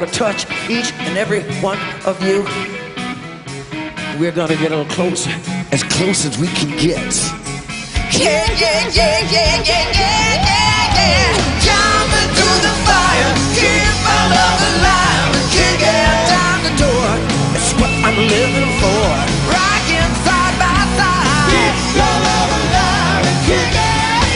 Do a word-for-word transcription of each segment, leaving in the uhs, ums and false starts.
want to touch each and every one of you. We're gonna get a little closer, as close as we can get. Yeah, yeah, yeah, yeah, yeah, yeah, yeah, yeah. Jump into the fire, keep my love alive, and kick it down the door. That's what I'm living for. Rocking side by side. Keep your love alive and kick it.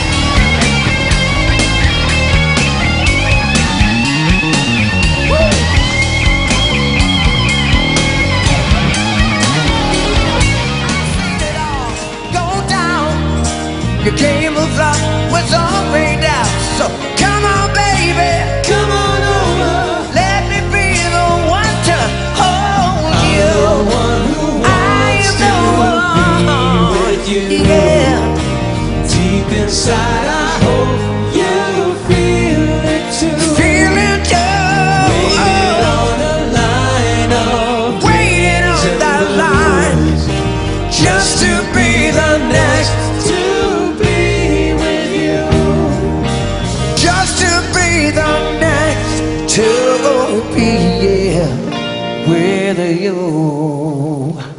Your game of love was all laid out. So come on, baby, come on over. Let me be the one to hold I'm you. The one who wants I am the one to be with you. Yeah. Deep inside, I hope you feel it too. Feel it too. Waiting oh. on the line of waiting on that line, just to be the next to. To be, yeah, with you.